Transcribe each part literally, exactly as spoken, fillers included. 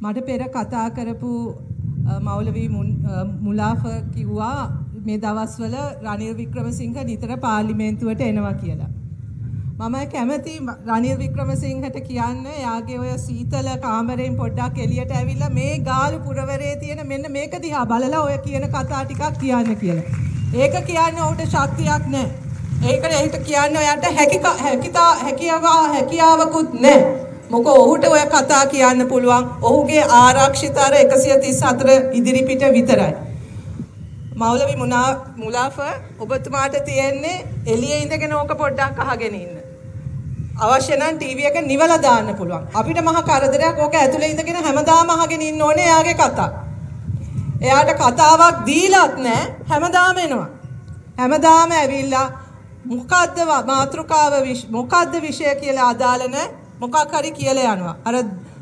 මට පෙර කතා කරපු මෞලවි මුලාෆ කිව්වා මේ දවස්වල රනිල් වික්‍රමසිංහ නිතර පාර්ලිමේන්තුවට එනවා කියලා. මම කැමති රනිල් වික්‍රමසිංහට කියන්න යාගේ ඔය සීතල කාමරයෙන් පොඩ්ඩක් එළියට ඇවිල්ලා මේ ගාලු පුරවරේ තියෙන මෙන්න මේක දිහා බලලා ඔය කියන කතා ටිකක් කියන්න කියලා. ඒක කියන්නේ ඔහුට ශක්තියක් නැහැ. ඒකට ඒකට කියන්නේ ඔයාට හැකිතා හැකියාව හැකියාවකුත් නැහැ. මොකද ඔහුට ඔය කතා කියන්න පුළුවන් ඔහුගේ ආරක්ෂිත අර එකසිය තිස් හතර ඉදිරිපිට විතරයි. මෞලවි මුලාෆ ඔබතුමාට තියෙන්නේ එළියේ ඉඳගෙන ඕක පොඩ්ඩක් අහගෙන ඉන්න. අවශ්‍ය නම් ටීවී එක නිවලා දාන්න පුළුවන්. අපිට මහ කරදරයක් ඕක ඇතුලේ ඉඳගෙන හැමදාම අහගෙන ඉන්න ඕනේ එයාගේ කතා. එයාට කතාවක් දීලත් නැහැ හැමදාම එනවා. හැමදාම ඇවිල්ලා මොකද්ද මාතෘකාව මොකද්ද විෂය කියලා අදාළ නැහැ. මොකක් හරි කියලා යනවා. අර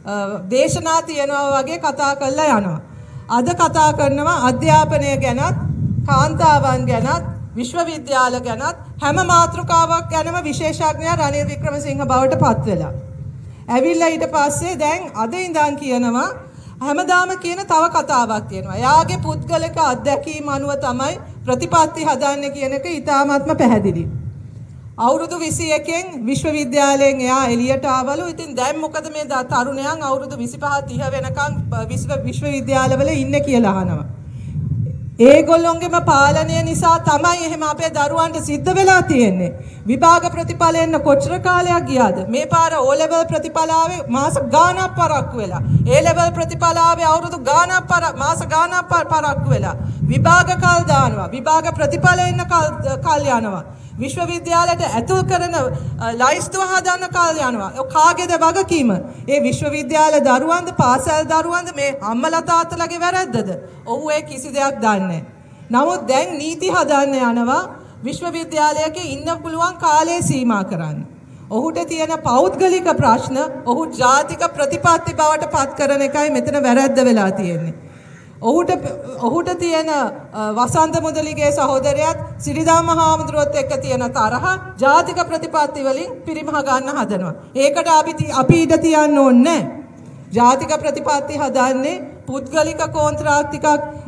දේශනා තියනවා වගේ කතා කරලා යනවා. අද කතා කරනවා අධ්‍යාපනය ගැනත්, කාන්තාවන් ගැනත්, විශ්වවිද්‍යාල ගැනත් හැම මාතෘකාවක් ගැනම විශේෂඥයා රනිල් වික්‍රමසිංහ බවට පත් වෙලා. ඇවිල්ලා ඊට පස්සේ දැන් අද ඉඳන් කියනවා හැමදාම කියන තව කතාවක් තියෙනවා. එයාගේ පුද්ගලික අත්දැකීම් අනුව තමයි ප්‍රතිපත්ති හදන්නේ කියන එක ඉතාමත්ම පැහැදිලි. අවුරුදු විසි එකෙන් විශ්වවිද්‍යාලයෙන් එයා එළියට ආවලු. ඉතින් දැන් මොකද මේ තරුණයන් අවුරුදු විසිපහ තිහ වෙනකන් විශ්වවිද්‍යාලවල ඉන්නේ කියලා අහනවා. ඒගොල්ලොන්ගේම පාලනය නිසා තමයි එහෙම අපේ දරුවන්ට සිද්ධ වෙලා තියෙන්නේ. විභාග ප්‍රතිඵල එන්න කොච්චර කාලයක් ගියාද? මේ පාර O level ප්‍රතිඵල ආවේ මාස ගාණක් පරක්කු වෙලා. A level ප්‍රතිඵල ආවේ අවුරුදු ගාණක් මාස ගාණක් පරක්කු වෙලා. විභාග කල් දානවා. විභාග ප්‍රතිඵල එන්න කල් යනවා. විශ්වවිද්‍යාලයට ඇතුල් කරන ලයිස්තුව හදන්න කාල යනවා. ඔය කාගේද වගකීම? ඒ විශ්වවිද්‍යාල දරුවන්ද පාසල් දරුවන්ද මේ අම්මලා තාත්තලාගේ වැරද්දද? ඔහු ඒ කිසි දෙයක් දන්නේ නැහැ. නමුත් දැන් නීති හදන්න යනවා විශ්වවිද්‍යාලයක ඉන්න පුළුවන් කාලය සීමා කරන්න. ඔහුට තියෙන පෞද්ගලික ප්‍රශ්න ඔහු ජාතික ප්‍රතිපත්ති බවට පත් කරන එකයි මෙතන වැරද්ද වෙලා තියෙන්නේ. ඔහුට ඔහුට තියෙන වසන්ත මුදලිගේ සහෝදරයාත් සිරිදා මහාමුදුරුවොත් එක්ක තියෙන තරහ ජාතික ප්‍රතිපත්ති වලින් පිරිමහ ගන්න හදනවා. ඒකට අපි අපි ඊට තියන්න ඕනේ. ජාතික ප්‍රතිපත්ති හදන්නේ පුද්ගලික කොන්ත්‍රාත් ටිකක්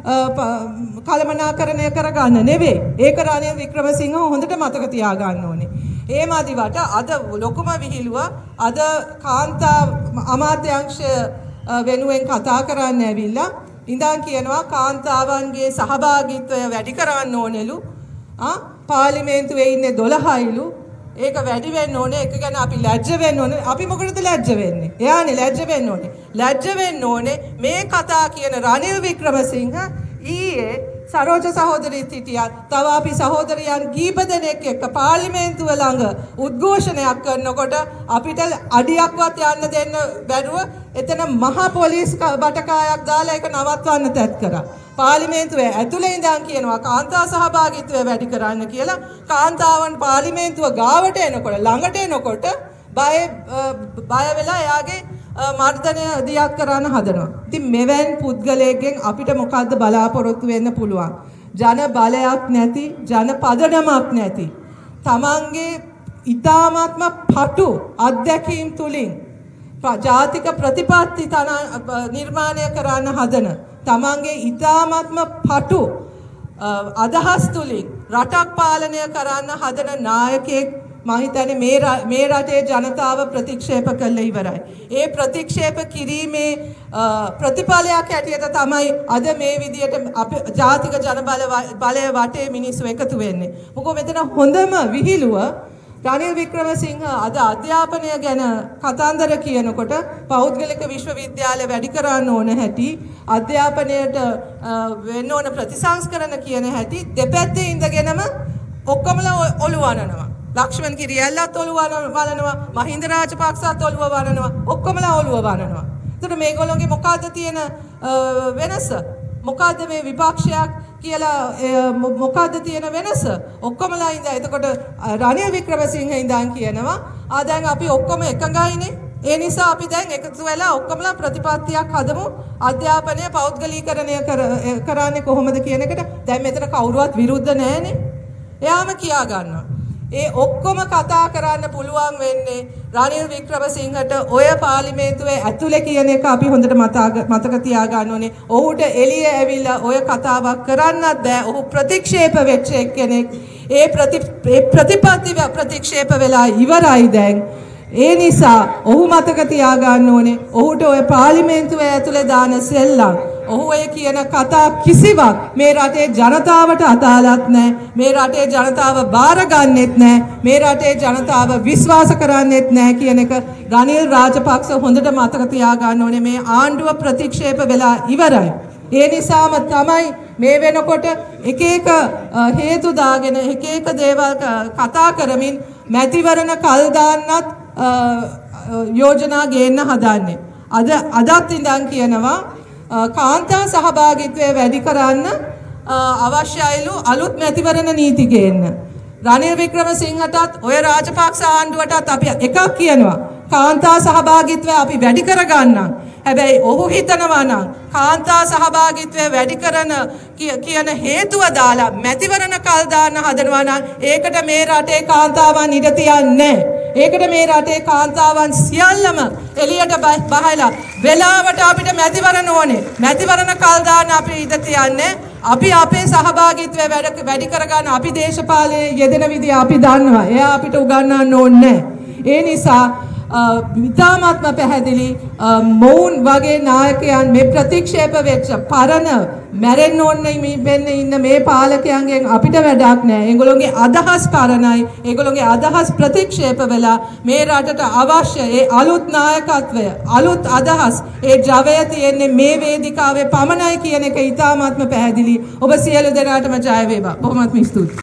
කළමනාකරණය කරගන්න නෙවෙයි. ඒක රනිල් වික්‍රමසිංහ හොඳට මතක තියාගන්න ඕනේ. ඒ මාදිවට අද ලොකුම විහිළුව අද කාන්තා අමාත්‍යාංශ වෙනුවෙන් කතා කරන්න ඇවිල්ලා ඉඳන් කියනවා කාන්තාවන්ගේ සහභාගීත්වය වැඩි කරන්න ඕනෙලු. ආ පාර්ලිමේන්තුවේ ඉන්නේ දොළහයිලු. ඒක වැඩි වෙන්න ඕනේ. ඒක ගැන අපි ලැජ්ජ වෙන්න ඕනේ. අපි මොකටද ලැජ්ජ වෙන්නේ? එයානේ ලැජ්ජ වෙන්න ඕනේ. ලැජ්ජ වෙන්න ඕනේ මේ කතා කියන රනිල් වික්‍රමසිංහ ඊයේ සරෝජ සහෝදරියත් හිටියා. තව අපි සහෝදරයන් කීප දෙනෙක් එක්ක පාර්ලිමේන්තුව ළඟ උද්ඝෝෂණයක් කරනකොට අපිට අඩියක්වත් යන්න දෙන්න බැරුව එතන මහා පොලිස් බටකායක් දාලා ඒක නවත්වන්න තැත් කරා. පාර්ලිමේන්තුවේ ඇතුලේ ඉඳන් කියනවා කාන්තා සහභාගීත්වය වැඩි කරන්න කියලා. කාන්තාවන් පාර්ලිමේන්තුව ගාවට එනකොට ළඟට එනකොට බය බය වෙලා එයාගේ මර්ධනය දියත් කරන්න හදනවා. ඉතින් මෙවැන් පුද්ගලයෙක්ගෙන් අපිට මොකද්ද බලාපොරොත්තු වෙන්න පුළුවන්? ජන බලයක් නැති, ජන පදනමක් නැති. තමන්ගේ ඊ타මාත්ම පටු අධ්‍යක්ීම් තුලින් ජාතික ප්‍රතිපත්ති නිර්මාණය කරන්න හදන තමන්ගේ ඊ타මාත්ම පටු අදහස් තුලින් රටක් පාලනය කරන්න හදන නායකයෙක් මම හිතන්නේ මේ මේ රටේ ජනතාව ප්‍රතික්ෂේප කළා ඉවරයි. ඒ ප්‍රතික්ෂේප කිරීමේ ප්‍රතිඵලයක් හැටියට තමයි අද මේ විදියට අපි ජාතික ජන බලය වටේ මිනිස්සු එකතු වෙන්නේ. මොකද මෙතන හොඳම විහිළුව රනිල් වික්‍රමසිංහ අද අධ්‍යාපනය ගැන කතන්දර කියනකොට පෞද්ගලික විශ්වවිද්‍යාල වැඩි කරන්න ඕන හැටි අධ්‍යාපනයට වෙන්න ඕන ප්‍රතිසංස්කරණ කියන හැටි දෙපැත්තේ ඉඳගෙනම ඔක්කොමලා ඔළුව අනනවා. ලක්ෂ්මන් කිරියල්ලත් ඔළුව වලනවා, මහින්ද රාජපක්ෂත් ඔළුව වලනවා, ඔක්කොමලා ඔළුව වලනවා. එතකොට මේගොල්ලෝගේ මොකද්ද තියෙන වෙනස? මොකද්ද මේ විපක්ෂයක් කියලා මොකද්ද තියෙන වෙනස? ඔක්කොමලා ඉඳ එතකොට රනිල් වික්‍රමසිංහ ඉඳන් කියනවා ආ දැන් අපි ඔක්කොම එකඟයිනේ. ඒ නිසා අපි දැන් එකතු වෙලා ඔක්කොමලා ප්‍රතිපත්තියක් හදමු. අධ්‍යාපනය පෞද්ගලීකරණය කරන්නේ කොහොමද කියන එකට දැන් මෙතන කවුරුවත් විරුද්ධ නැහැනේ. එයාම කියා ගන්නවා. ඒ ඔක්කොම කතා කරන්න පුළුවන් වෙන්නේ රනිල් වික්‍රමසිංහට ඔය පාර්ලිමේන්තුවේ ඇතුලේ කියන එක අපි හොඳට මතක තියාගන්න ඕනේ. ඔහුට එළිය ඇවිල්ලා ඔය කතාවක් කරන්නත් බෑ. ඔහු ප්‍රතික්ෂේප වෙච්ච කෙනෙක්. ඒ ප්‍රතිපත්ති ප්‍රතික්ෂේප වෙලා ඉවරයි දැන්. ඒ නිසා ඔහු මතක තියාගන්න ඕනේ ඔහුට ඔය පාර්ලිමේන්තුවේ ඇතුලේ දාන සෙල්ලම් ඔහු ඒ කියන කතා කිසිවක් මේ රටේ ජනතාවට අදාළත් නැහැ. මේ රටේ ජනතාව බාරගන්නෙත් නැහැ. මේ රටේ ජනතාව විශ්වාස කරන්නෙත් නැහැ කියන එක රනිල් රාජපක්ෂ හොඳට මතක තියාගන්න ඕනේ. මේ ආණ්ඩුව ප්‍රතික්ෂේප වෙලා ඉවරයි. ඒ නිසාම තමයි මේ වෙනකොට එක එක හේතු දාගෙන එක එක දේවල් කතා කරමින් මැතිවරණ කල් දාන්නත් යෝජනා ගේන්න හදන්නේ. අද අදත් ඉඳන් කියනවා කාන්තා සහභාගීත්වය වැඩි කරන්න අවශ්‍යයිලු අලුත් මැතිවරණ නීති ගේන්න. රනිල් වික්‍රමසිංහටත් ඔය රාජපක්ෂ ආණ්ඩුවටත් අපි එකක් කියනවා. කාන්තා සහභාගීත්වය අපි වැඩි කරගන්නම්. හැබැයි ඔහු හිතනවා නම් කාන්තා සහභාගීත්වය වැඩි කරන කියන හේතුව දාලා මැතිවරණ කල් දාන්න හදනවා නම් ඒකට මේ රටේ කාන්තාවන් ඉඩ තියන්නේ නැහැ. ඒකට මේ රටේ කාන්තාවන් සියල්ලම එළියට බහලා වෙලාවට අපිට මැතිවරණ ඕනේ. මැතිවරණ කල් දාන්න අපි ඉඩ තියන්නේ. අපි අපේ සහභාගීත්වය වැඩි කරගන්න අපි දේශපාලනයේ යෙදෙන විදිය අපි දන්නවා. එයා අපිට උගන්වන්න ඕනේ නැහැ. ඒ නිසා විතාමත්ම පැහැදිලි මොවුන් වගේ නායකයන් මේ ප්‍රතික්ෂේප වෙච්ච පරණ මැරෙන්න ඕනේ වෙන්න ඉන්න මේ පාලකයන්ගෙන් අපිට වැඩක් නැහැ. ඒගොල්ලෝගේ අදහස් පරණයි. ඒගොල්ලෝගේ අදහස් ප්‍රතික්ෂේප වෙලා මේ රටට අවශ්‍ය ඒ අලුත් නායකත්වය අලුත් අදහස් ඒ ජවය තියෙන්නේ මේ වේදිකාවේ පමණයි කියන එක ඉතාමත්ම පැහැදිලි. ඔබ සියලු දෙනාටම ජය වේවා. බොහොමත්ම ස්තුතියි.